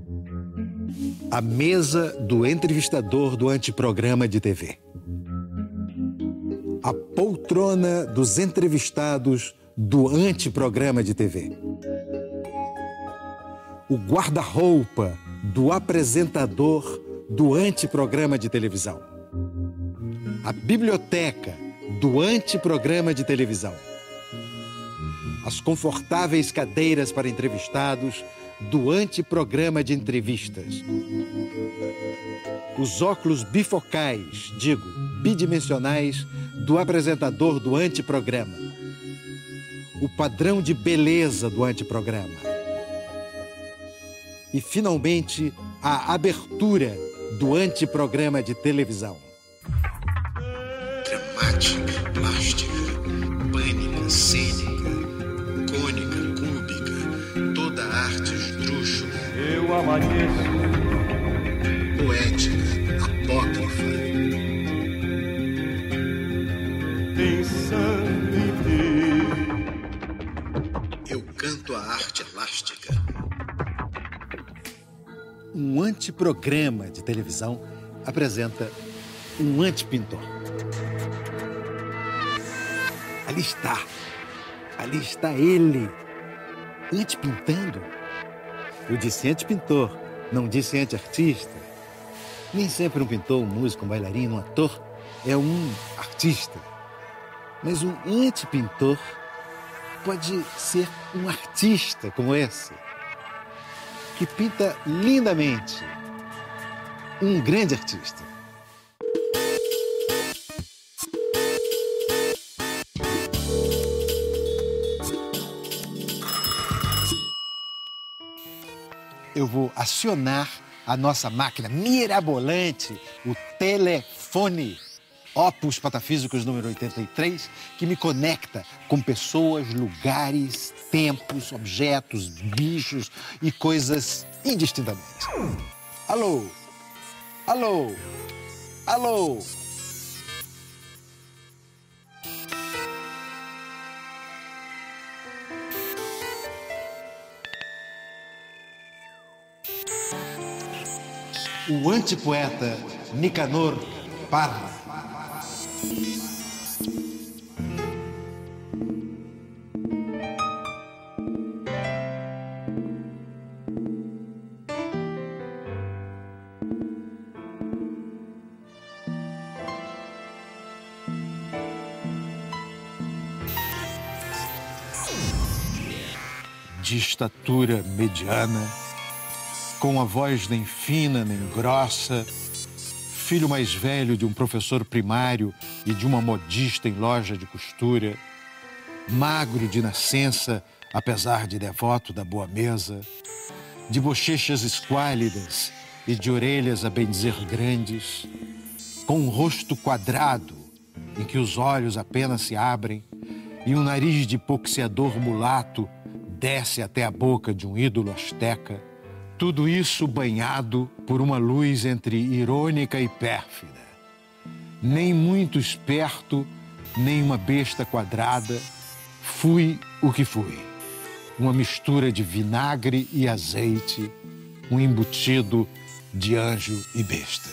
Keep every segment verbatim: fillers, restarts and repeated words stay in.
A mesa do entrevistador do anteprograma de T V. A poltrona dos entrevistados do anteprograma de T V. O guarda-roupa do apresentador do anteprograma de televisão. A biblioteca do anteprograma de televisão. As confortáveis cadeiras para entrevistados do anteprograma de entrevistas. Os óculos bifocais, digo, bidimensionais, do apresentador do anteprograma. O padrão de beleza do anteprograma. E, finalmente, a abertura do anteprograma de televisão. Dramática, plástica, pânica, cênica, cônica, cúbica, toda arte esdrúxula. Eu amanheço. Poética, apócrifa. Pensando em ti. Eu canto a arte elástica. Um anteprograma de televisão apresenta um antepintor. Ali está. Ali está ele. Antepintando. Eu disse antepintor, não disse anteartista. Nem sempre um pintor, um músico, um bailarino, um ator é um artista. Mas um antepintor pode ser um artista como esse, que pinta lindamente. Um grande artista. Eu vou acionar a nossa máquina mirabolante, o telefone Opus Patafísicos número oitenta e três, que me conecta com pessoas, lugares, tempos, objetos, bichos e coisas indistintamente. Alô? Alô? Alô? O antepoeta Nicanor Parra. De estatura mediana, com a voz nem fina nem grossa, filho mais velho de um professor primário e de uma modista em loja de costura, magro de nascença, apesar de devoto da boa mesa, de bochechas esquálidas e de orelhas a bem dizer grandes, com um rosto quadrado em que os olhos apenas se abrem e um nariz de boxeador mulato desce até a boca de um ídolo asteca, tudo isso banhado por uma luz entre irônica e pérfida. Nem muito esperto, nem uma besta quadrada, fui o que fui. Uma mistura de vinagre e azeite, um embutido de anjo e besta.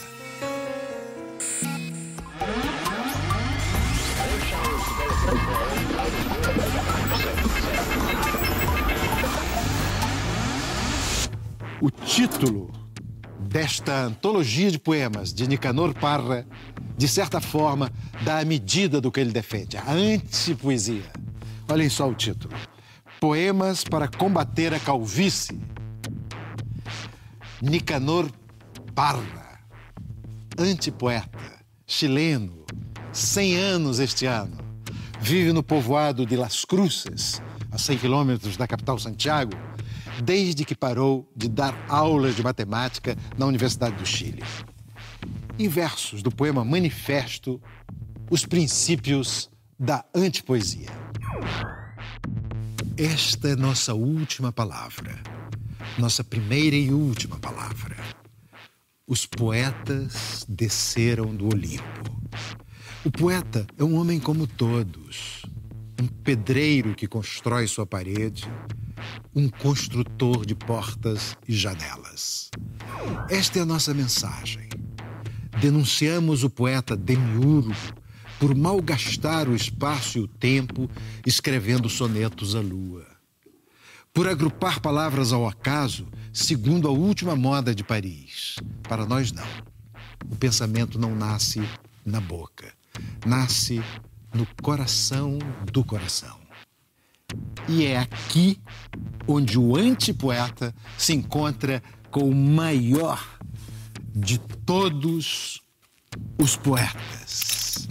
O título desta antologia de poemas de Nicanor Parra, de certa forma, dá a medida do que ele defende, a antipoesia. Olhem só o título. Poemas para combater a calvície. Nicanor Parra, antipoeta, chileno, cem anos este ano. Vive no povoado de Las Cruces, a cem quilômetros da capital Santiago, desde que parou de dar aulas de matemática na Universidade do Chile. Em versos do poema Manifesto, os princípios da antipoesia. Esta é nossa última palavra, nossa primeira e última palavra. Os poetas desceram do Olimpo. O poeta é um homem como todos, um pedreiro que constrói sua parede, um construtor de portas e janelas. Esta é a nossa mensagem. Denunciamos o poeta demiurgo por malgastar o espaço e o tempo escrevendo sonetos à lua. Por agrupar palavras ao acaso, segundo a última moda de Paris. Para nós, não. O pensamento não nasce na boca. Nasce no coração do coração. E é aqui onde o antipoeta se encontra com o maior de todos os poetas.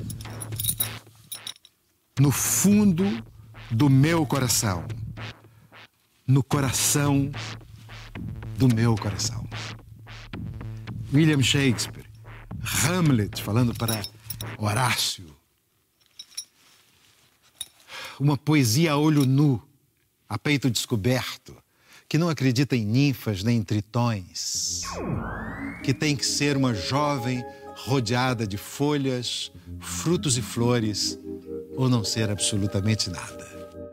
No fundo do meu coração. No coração do meu coração. William Shakespeare, Hamlet falando para Horácio. Uma poesia a olho nu, a peito descoberto, que não acredita em ninfas nem em tritões, que tem que ser uma jovem rodeada de folhas, frutos e flores, ou não ser absolutamente nada.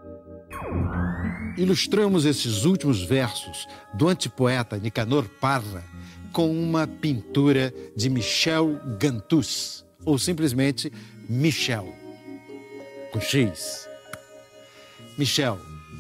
Ilustramos esses últimos versos do antipoeta Nicanor Parra com uma pintura de Michel Gantuz, ou simplesmente Michel, com X. Michel,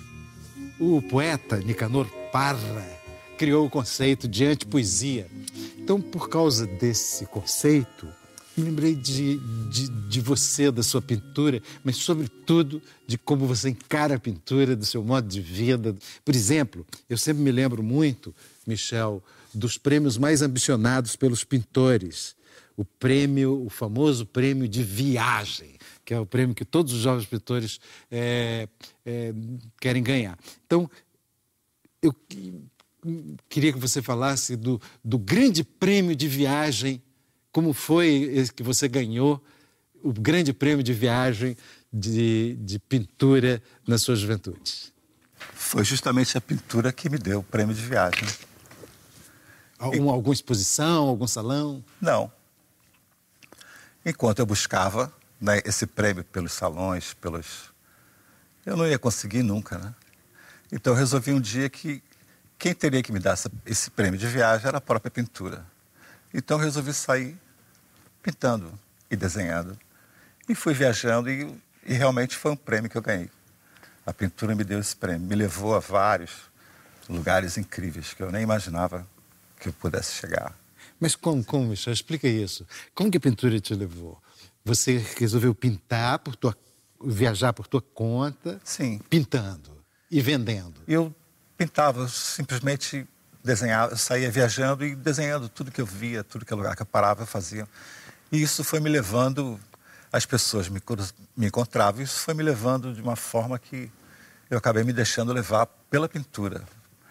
o poeta Nicanor Parra criou o conceito de antipoesia. Então, por causa desse conceito, me lembrei de, de, de você, da sua pintura, mas, sobretudo, de como você encara a pintura, do seu modo de vida. Por exemplo, eu sempre me lembro muito, Michel, dos prêmios mais ambicionados pelos pintores. O prêmio, o famoso prêmio de viagem, que é o prêmio que todos os jovens pintores é, é, querem ganhar. Então, eu queria que você falasse do, do grande prêmio de viagem. Como foi esse que você ganhou o grande prêmio de viagem de, de pintura na sua juventude? Foi justamente a pintura que me deu o prêmio de viagem. Algum, e... Alguma exposição, algum salão? Não. Enquanto eu buscava, né, esse prêmio pelos salões, pelos... eu não ia conseguir nunca, né? Então eu resolvi um dia que quem teria que me dar essa, esse prêmio de viagem era a própria pintura. Então eu resolvi sair pintando e desenhando. E fui viajando e, e realmente foi um prêmio que eu ganhei. A pintura me deu esse prêmio, me levou a vários lugares incríveis que eu nem imaginava que eu pudesse chegar. Mas como, como, Michel? Explica isso. Como que a pintura te levou? Você resolveu pintar, por tua, viajar por tua conta? Sim. Pintando e vendendo? Eu pintava, simplesmente desenhava, eu saía viajando e desenhando tudo que eu via, tudo que lugar que eu parava, eu fazia. E isso foi me levando, as pessoas me, me encontravam, isso foi me levando de uma forma que eu acabei me deixando levar pela pintura.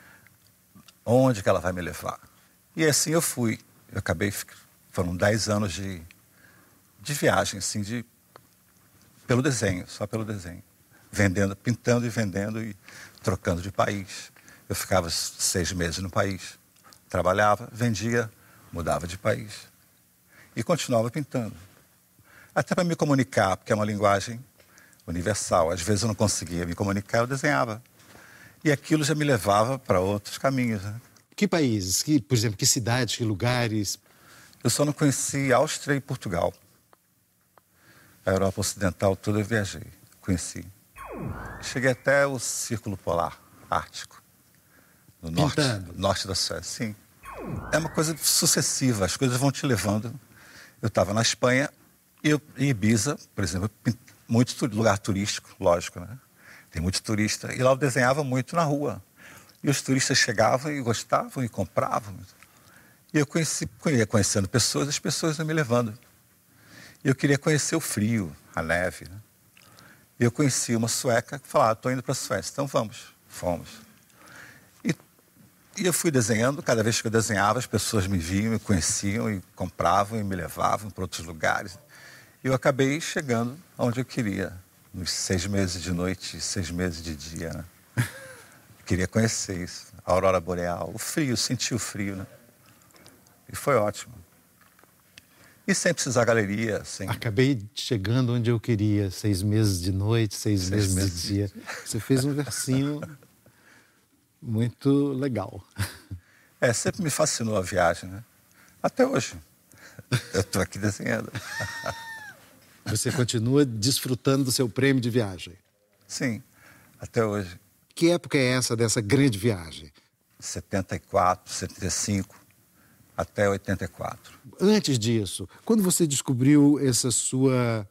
Onde que ela vai me levar? E assim eu fui. Eu acabei, foram dez anos de, de viagem, assim, de, pelo desenho, só pelo desenho. Vendendo, pintando e vendendo e trocando de país. Eu ficava seis meses no país, trabalhava, vendia, mudava de país. E continuava pintando. Até para me comunicar, porque é uma linguagem universal. Às vezes eu não conseguia me comunicar, eu desenhava. E aquilo já me levava para outros caminhos, né? Que países? Que, por exemplo, que cidades, que lugares? Eu só não conheci Áustria e Portugal. A Europa Ocidental toda eu viajei, conheci. Cheguei até o Círculo Polar Ártico, no norte, norte da Suécia, sim. É uma coisa sucessiva, as coisas vão te levando. Eu estava na Espanha, eu, em Ibiza, por exemplo, muito lugar turístico, lógico, né? Tem muito turista. E lá eu desenhava muito na rua. E os turistas chegavam e gostavam e compravam. E eu conheci, ia conhecendo pessoas, as pessoas iam me levando. E eu queria conhecer o frio, a neve, né? E eu conheci uma sueca que falava, estou indo para a Suécia, então vamos. Fomos. E, e eu fui desenhando, cada vez que eu desenhava, as pessoas me viam, me conheciam e compravam e me levavam para outros lugares. E eu acabei chegando onde eu queria, nos seis meses de noite, seis meses de dia, né? Queria conhecer isso, a aurora boreal, o frio, sentir o frio, né? E foi ótimo. E sem precisar galeria, sem... Acabei chegando onde eu queria, seis meses de noite, seis, seis meses, meses de dia. Você fez um versinho Muito legal. É, sempre me fascinou a viagem, né? Até hoje. Eu estou aqui desenhando. Você continua desfrutando do seu prêmio de viagem? Sim, até hoje. Que época é essa dessa grande viagem? setenta e quatro, setenta e cinco, até oitenta e quatro. Antes disso, quando você descobriu essa sua,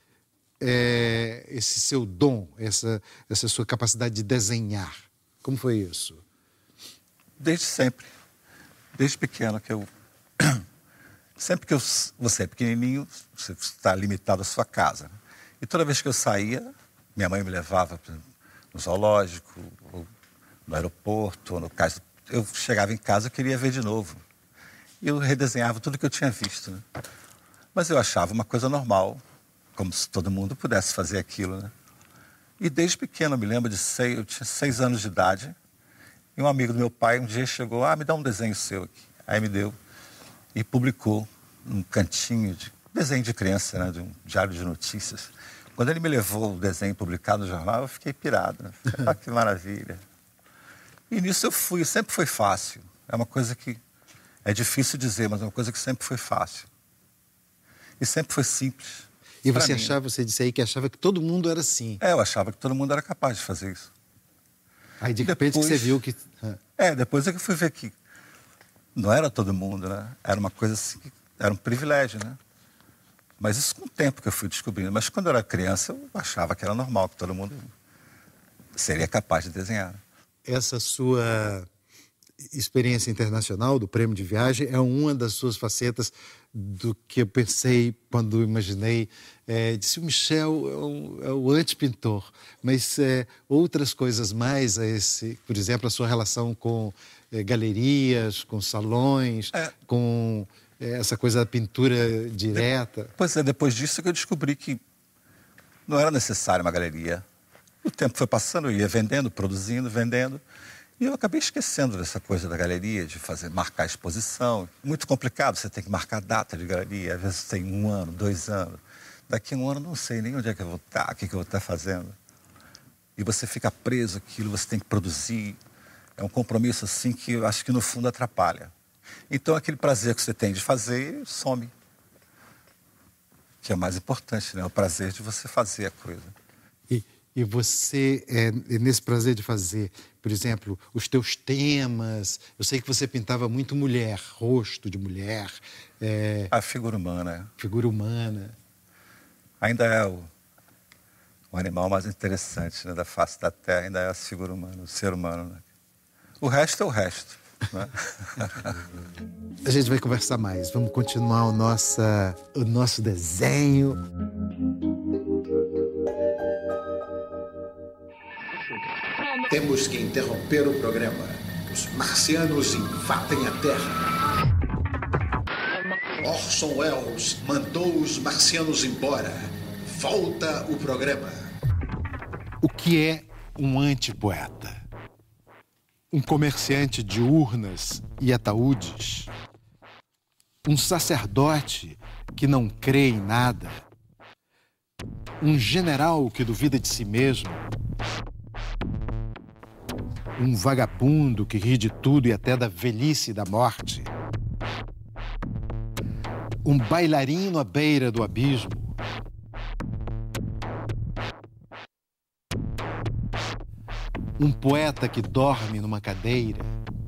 é, esse seu dom, essa, essa sua capacidade de desenhar, como foi isso? Desde sempre. Desde pequeno que eu... Sempre que eu, você é pequenininho, você está limitado à sua casa. Né? E toda vez que eu saía, minha mãe me levava no zoológico, ou no aeroporto, ou no caso, eu chegava em casa e queria ver de novo. E eu redesenhava tudo que eu tinha visto. Né? Mas eu achava uma coisa normal, como se todo mundo pudesse fazer aquilo. Né? E desde pequeno, eu me lembro de seis, eu tinha seis anos de idade, e um amigo do meu pai um dia chegou, ah, me dá um desenho seu aqui. Aí me deu. E publicou num cantinho de desenho de criança, né, de um diário de notícias. Quando ele me levou o desenho publicado no jornal, eu fiquei pirado. Né? Ah, que maravilha. E nisso eu fui, sempre foi fácil. É uma coisa que é difícil dizer, mas é uma coisa que sempre foi fácil. E sempre foi simples. E você mim, achava, você disse aí que achava que todo mundo era assim. É, eu achava que todo mundo era capaz de fazer isso. Aí de repente depois, você viu que... É, depois é que eu fui ver que não era todo mundo, né? Era uma coisa assim, era um privilégio, né? Mas isso com o tempo que eu fui descobrindo. Mas quando eu era criança, eu achava que era normal, que todo mundo seria capaz de desenhar. Essa sua experiência internacional do prêmio de viagem é uma das suas facetas do que eu pensei quando imaginei. É, disse o Michel é, um, é o antipintor, mas é, outras coisas mais a esse, por exemplo, a sua relação com é, galerias, com salões, é. com é, essa coisa da pintura direta. De, pois é, depois disso que eu descobri que não era necessária uma galeria. O tempo foi passando, eu ia vendendo, produzindo, vendendo. E eu acabei esquecendo dessa coisa da galeria, de fazer, marcar exposição. Muito complicado, você tem que marcar data de galeria. Às vezes tem um ano, dois anos. Daqui a um ano não sei nem onde é que eu vou estar, o que, que eu vou estar fazendo. E você fica preso àquilo, você tem que produzir. É um compromisso assim que eu acho que no fundo atrapalha. Então aquele prazer que você tem de fazer, some. Que é o mais importante, né? O prazer de você fazer a coisa. E, e você, é, nesse prazer de fazer, por exemplo, os teus temas... Eu sei que você pintava muito mulher, rosto de mulher. É, a figura humana. Figura humana. Ainda é o, o animal mais interessante, né, da face da Terra, ainda é a figura humana, o ser humano. Né? O resto é o resto. Né? A gente vai conversar mais, vamos continuar o, nossa, o nosso desenho. Temos que interromper o programa. Os marcianos invadem a Terra. Orson Welles mandou os marcianos embora. Volta o programa. O que é um antipoeta? Um comerciante de urnas e ataúdes? Um sacerdote que não crê em nada? Um general que duvida de si mesmo? Um vagabundo que ri de tudo e até da velhice e da morte? Um bailarino à beira do abismo? Um poeta que dorme numa cadeira?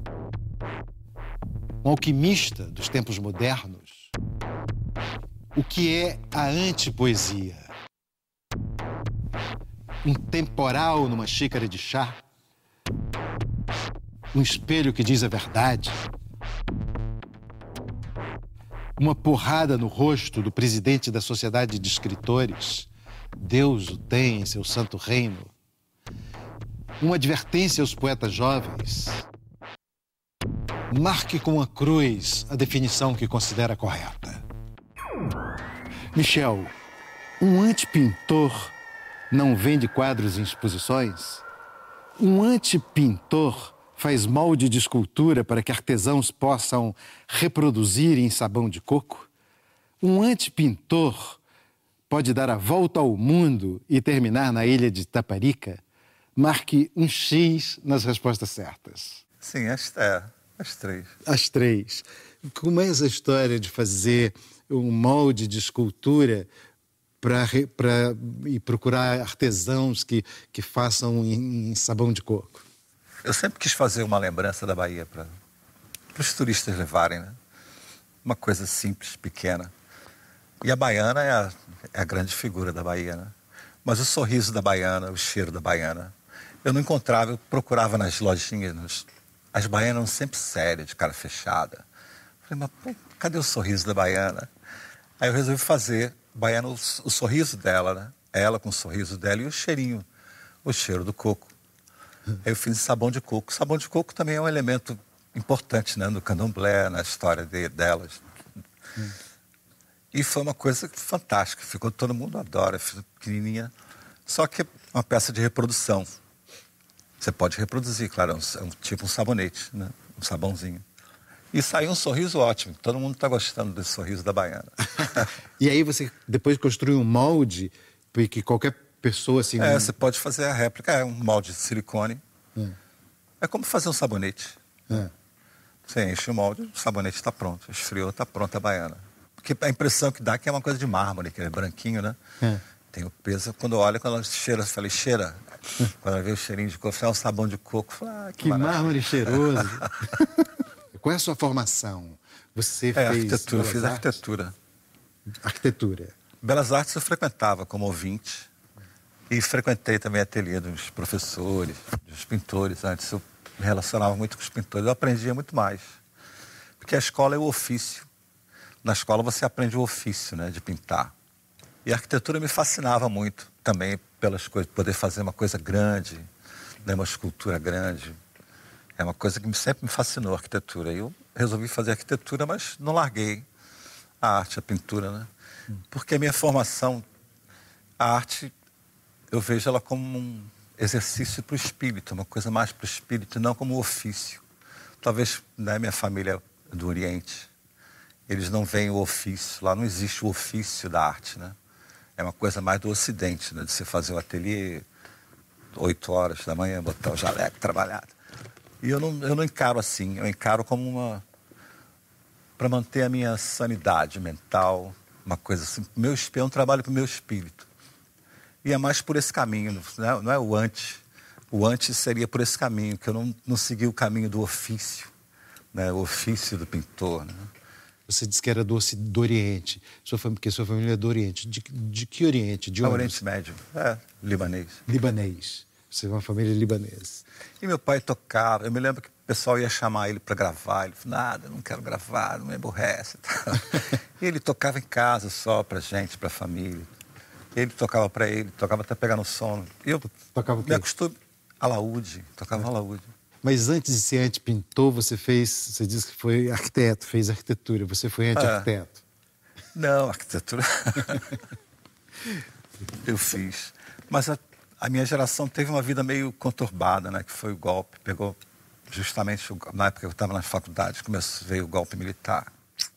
Um alquimista dos tempos modernos? O que é a antipoesia? Um temporal numa xícara de chá? Um espelho que diz a verdade? Uma porrada no rosto do presidente da Sociedade de Escritores? Deus o tem em seu santo reino? Uma advertência aos poetas jovens? Marque com a cruz a definição que considera correta. Michel, um antipintor não vende quadros em exposições? Um antipintor faz molde de escultura para que artesãos possam reproduzir em sabão de coco? Um antipintor pode dar a volta ao mundo e terminar na ilha de Taparica, marque um X nas respostas certas. Sim, as, é, as três. As três. Como é essa história de fazer um molde de escultura para e procurar artesãos que, que façam em, em sabão de coco? Eu sempre quis fazer uma lembrança da Bahia para os turistas levarem, né? Uma coisa simples, pequena. E a baiana é a, é a grande figura da Bahia, né? Mas o sorriso da baiana, o cheiro da baiana, eu não encontrava, eu procurava nas lojinhas, nos, as baianas sempre sérias, de cara fechada. Falei, mas pô, cadê o sorriso da baiana? Aí eu resolvi fazer baiana, o, o sorriso dela, né? Ela com o sorriso dela e o cheirinho, o cheiro do coco. Aí eu fiz sabão de coco. Sabão de coco também é um elemento importante, né, no candomblé, na história de, delas. Hum. E foi uma coisa fantástica. Ficou, todo mundo adora, pequenininha. Só que é uma peça de reprodução. Você pode reproduzir, claro, é um, é um, tipo um sabonete, né, um sabãozinho. E saiu um sorriso ótimo. Todo mundo está gostando desse sorriso da baiana. E aí você depois construiu um molde que qualquer pessoa assim... É, você pode fazer a réplica. É um molde de silicone. Hum. É como fazer um sabonete. É. Você enche o molde, o sabonete está pronto. Esfriou, está pronta a baiana. Porque a impressão que dá é que é uma coisa de mármore, que é branquinho, né? É. Tem o peso. Quando olha, quando ela cheira, você fala, cheira. Quando ela vê o cheirinho de coco, é um sabão de coco. Fala, ah, que que mármore cheiroso. Qual é a sua formação? Você é, fez arquitetura, eu fiz artes? arquitetura. Arquitetura. Belas Artes eu frequentava como ouvinte e frequentei também ateliê dos professores, dos pintores. Antes eu me relacionava muito com os pintores, eu aprendia muito mais. Porque a escola é o ofício. Na escola você aprende o ofício, né, de pintar. E a arquitetura me fascinava muito também pelas coisas, poder fazer uma coisa grande, né, uma escultura grande. É uma coisa que sempre me fascinou, a arquitetura. Eu resolvi fazer arquitetura, mas não larguei a arte, a pintura, né? Porque a minha formação, a arte, eu vejo ela como um exercício para o espírito, uma coisa mais para o espírito, não como um ofício. Talvez, né, minha família é do Oriente, eles não veem o ofício, lá não existe o ofício da arte, né? É uma coisa mais do Ocidente, né? De você fazer o ateliê oito horas da manhã, botar o jaleco, trabalhar. E eu não, eu não encaro assim, eu encaro como uma... para manter a minha sanidade mental, uma coisa assim. Meu, é um trabalho para o meu espírito. E é mais por esse caminho, não é, não é o antes. O antes seria por esse caminho, que eu não, não segui o caminho do ofício, né? O ofício do pintor, né? Você disse que era do, do Oriente, sua família, porque sua família é do Oriente. De, de que Oriente? De onde? Oriente Médio, é, libanês. Libanês. Você é uma família libanesa. E meu pai tocava, eu me lembro que o pessoal ia chamar ele para gravar, ele falou, nada, não quero gravar, não me aborrece. E ele tocava em casa só pra gente, pra família. Ele tocava para ele, tocava até pegar no sono. Eu tocava o quê? Me acostumei, alaúde, tocava é. alaúde. Mas antes de ser anti-pintor, você fez, você disse que foi arquiteto, fez arquitetura, você foi anti-arquiteto. É. Não, arquitetura eu fiz. Mas a, a minha geração teve uma vida meio conturbada, né? Que foi o golpe, pegou justamente, na época que eu estava na faculdade, começou, veio o golpe militar.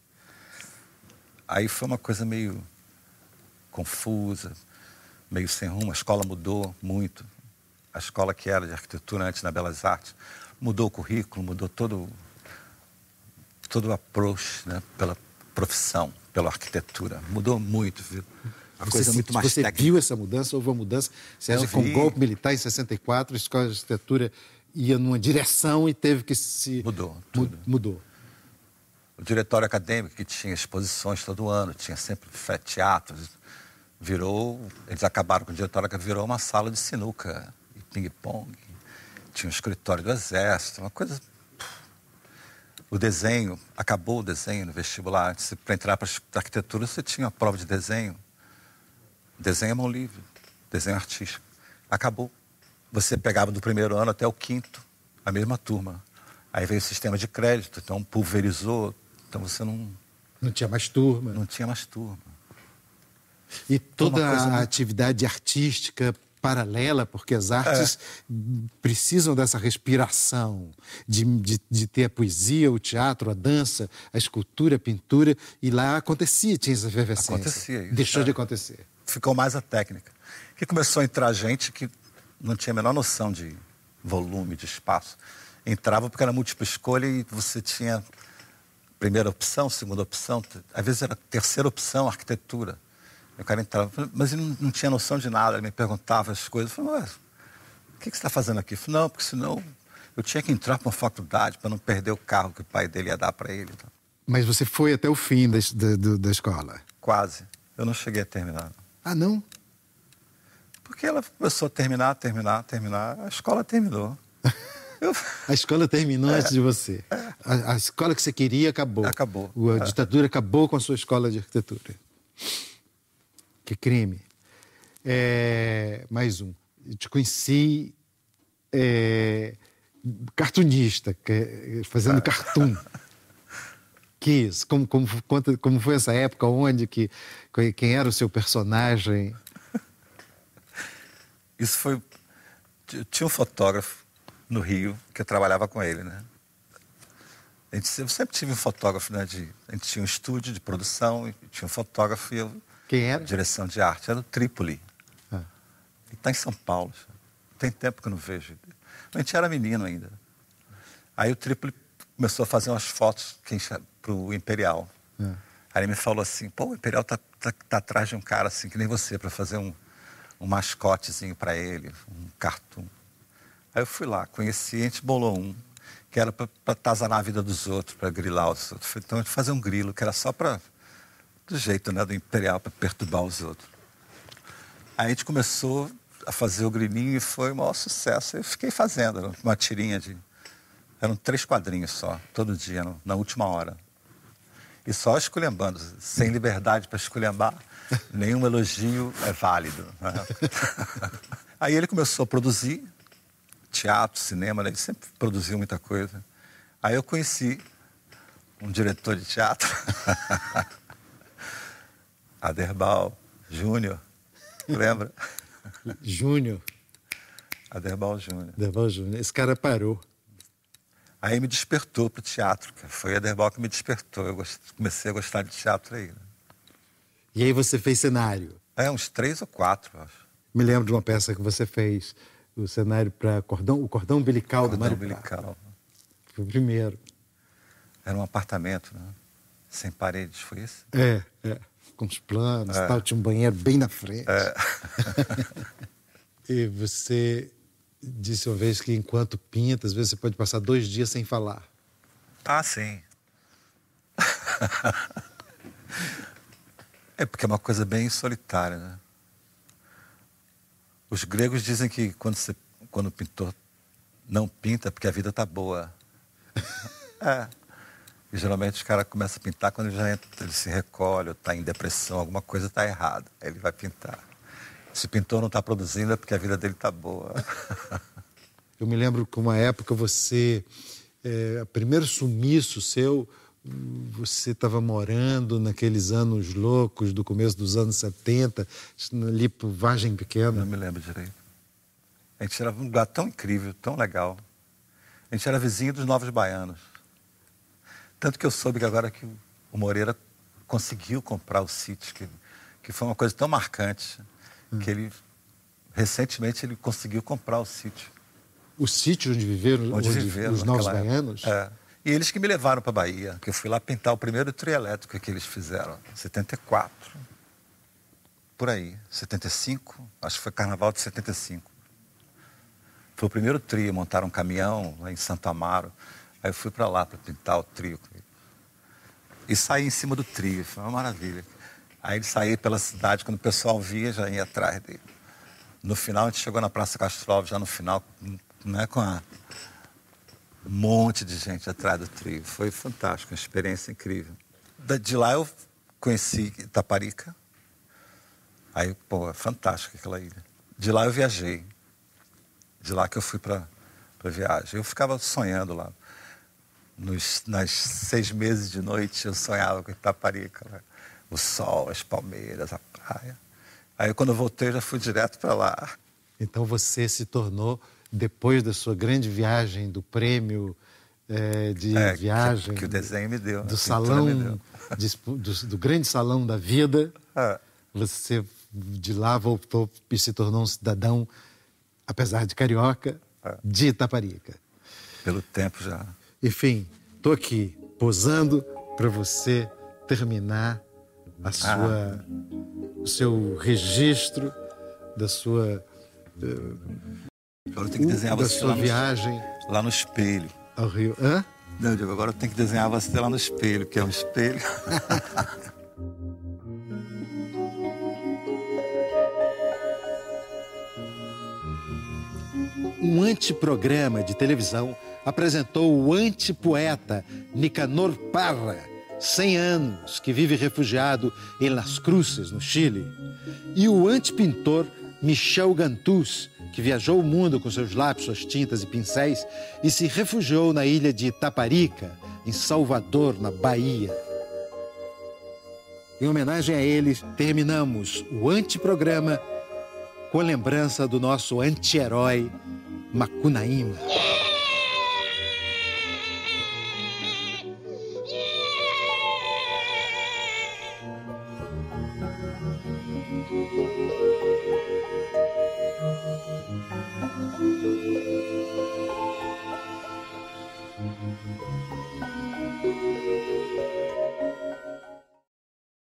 Aí foi uma coisa meio confusa, meio sem rumo, a escola mudou muito. A escola que era de arquitetura antes na Belas Artes, mudou o currículo, mudou todo, todo o approach, né, pela profissão, pela arquitetura. Mudou muito, viu? A você, coisa é muito mais você técnica. Viu essa mudança? Houve uma mudança? Você acha que com o golpe militar em sessenta e quatro, a escola de arquitetura ia numa direção e teve que se... Mudou, tudo. Mudou. O diretório acadêmico, que tinha exposições todo ano, tinha sempre teatros, virou... Eles acabaram com o diretório, que virou uma sala de sinuca e ping-pong. Tinha um escritório do Exército, uma coisa... O desenho, acabou o desenho no vestibular. Antes, para entrar para a arquitetura, você tinha uma prova de desenho. Desenho é mão livre, desenho artístico. Acabou. Você pegava do primeiro ano até o quinto, a mesma turma. Aí veio o sistema de crédito, então pulverizou, então você não... Não tinha mais turma. Não tinha mais turma. E toda a muito... atividade artística paralela, porque as artes é. precisam dessa respiração, de, de, de ter a poesia, o teatro, a dança, a escultura, a pintura, e lá acontecia, tinha essa efervescência. Acontecia isso. Deixou é. de acontecer. Ficou mais a técnica. Que começou a entrar gente que não tinha a menor noção de volume, de espaço. Entrava porque era múltipla escolha e você tinha primeira opção, segunda opção, às vezes era terceira opção, arquitetura. O cara entrava, mas ele não, não tinha noção de nada, ele me perguntava as coisas. Eu falei, mas o que, que você está fazendo aqui? Eu falei, não, porque senão eu tinha que entrar para uma faculdade para não perder o carro que o pai dele ia dar para ele. Mas você foi até o fim da, da, da escola? Quase. Eu não cheguei a terminar. Ah, não? Porque ela começou a terminar, terminar, terminar. A escola terminou. Eu... A escola terminou é. antes de você. É. A, a escola que você queria acabou. Acabou. A é. ditadura acabou com a sua escola de arquitetura. Que crime. É... Mais um. Eu te conheci é... cartunista, fazendo é. cartoon. Que isso? Como, como, como foi essa época? Onde? Que, quem era o seu personagem? Isso foi... Tinha um fotógrafo no Rio, que eu trabalhava com ele, né? A gente, eu sempre tive um fotógrafo, né? De, a gente tinha um estúdio de produção, e tinha um fotógrafo e eu... Quem era? Direção de arte. Era o Trípoli. Ah. Ele está em São Paulo. Tem tempo que eu não vejo. A gente era menino ainda. Aí o Trípoli começou a fazer umas fotos para o Imperial. Ah. Aí ele me falou assim, pô, o Imperial tá, tá, tá atrás de um cara assim, que nem você, para fazer um, um mascotezinho para ele, um cartoon. Aí eu fui lá, conheci, a gente bolou um, que era para atazanar a vida dos outros, para grilar os outros. Falei, então a gente fazer um grilo, que era só para, do jeito, né, do Imperial, para perturbar os outros. Aí a gente começou a fazer o grilinho e foi o maior sucesso. Eu fiquei fazendo, era uma tirinha de... Eram três quadrinhos só, todo dia, no, na última hora. E só esculhambando, sem liberdade para esculhambar, nenhum elogio é válido. Né? Aí ele começou a produzir teatro, cinema, né? Ele sempre produziu muita coisa. Aí eu conheci um diretor de teatro, Aderbal Júnior, lembra? Júnior. Aderbal Júnior. Aderbal Júnior. Esse cara parou. Aí me despertou para o teatro. Foi Aderbal que me despertou. Eu comecei a gostar de teatro aí. Né? E aí você fez cenário? É, uns três ou quatro, eu acho. Me lembro de uma peça que você fez, o cenário para cordão, o cordão umbilical cordão do Mário umbilical. Prata. Foi o primeiro. Era um apartamento, né? Sem paredes, foi isso? É, é. Com os planos e é. tal. Tinha um banheiro bem na frente. É. E você disse uma vez que enquanto pinta, às vezes você pode passar dois dias sem falar. Ah, sim. É porque é uma coisa bem solitária, né? Os gregos dizem que quando, você, quando o pintor não pinta, é porque a vida está boa. É. E geralmente os caras começam a pintar quando ele já entra, ele se recolhe, ou está em depressão, alguma coisa está errada. Aí ele vai pintar. Se o pintor não está produzindo, é porque a vida dele está boa. Eu me lembro que uma época você, é, primeiro sumiço seu, você estava morando naqueles anos loucos do começo dos anos setenta, ali por Vargem Pequena. Não me lembro direito. A gente era um lugar tão incrível, tão legal. A gente era vizinho dos Novos Baianos. Tanto que eu soube que agora que o Moreira conseguiu comprar o sítio, que, que foi uma coisa tão marcante, hum. que ele, recentemente, ele conseguiu comprar o sítio. O sítio onde viveram, onde onde, viveram os Novos Baianos? É. E eles que me levaram para a Bahia, que eu fui lá pintar o primeiro trio elétrico que eles fizeram, em setenta e quatro. Por aí, setenta e cinco, acho que foi carnaval de setenta e cinco. Foi o primeiro trio, montaram um caminhão lá em Santo Amaro. Aí eu fui para lá para pintar o trio. E saí em cima do trio, foi uma maravilha. Aí ele saía pela cidade, quando o pessoal via, já ia atrás dele. No final, a gente chegou na Praça Castro Alves, já no final, né, com a... um monte de gente atrás do trio. Foi fantástico, uma experiência incrível. De lá eu conheci Itaparica. Aí, pô, é fantástico aquela ilha. De lá eu viajei. De lá que eu fui para a viagem. Eu ficava sonhando lá. Nos, nas seis meses de noite eu sonhava com Itaparica, né? O sol, as palmeiras, a praia. Aí quando eu voltei eu já fui direto para lá. Então você se tornou, depois da sua grande viagem, do prêmio é, de é, viagem... Que, que o desenho me deu. Do salão, deu. De, do, do grande salão da vida, é. Você de lá voltou e se tornou um cidadão apesar de carioca, é. de Itaparica. Pelo tempo já. Enfim, tô aqui posando para você terminar a sua, ah. o seu registro da sua, agora eu tenho que desenhar da você sua lá viagem no, lá no espelho. Ao Rio. Hã? Não, Diego, agora eu tenho que desenhar você lá no espelho, que é um espelho. Um anteprograma de televisão apresentou o antipoeta Nicanor Parra, cem anos, que vive refugiado em Las Cruces, no Chile, e o antipintor Michel Gantuz, que viajou o mundo com seus lápis, suas tintas e pincéis e se refugiou na ilha de Itaparica, em Salvador, na Bahia. Em homenagem a eles, terminamos o anteprograma com a lembrança do nosso anti-herói Macunaíma.